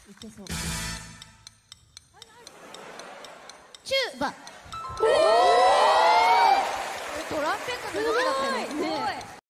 いけそう。チューバ。 トランペットの動きだったよね。